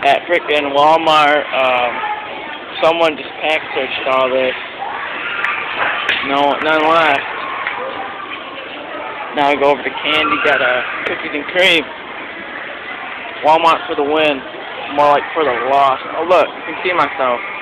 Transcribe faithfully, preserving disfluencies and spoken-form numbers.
at frickin' Walmart. Um, someone just pack searched all this. No, none left. Now we go over to Candy. Got a cookies and cream. Walmart for the win. More like for the loss. Oh look, you can see myself.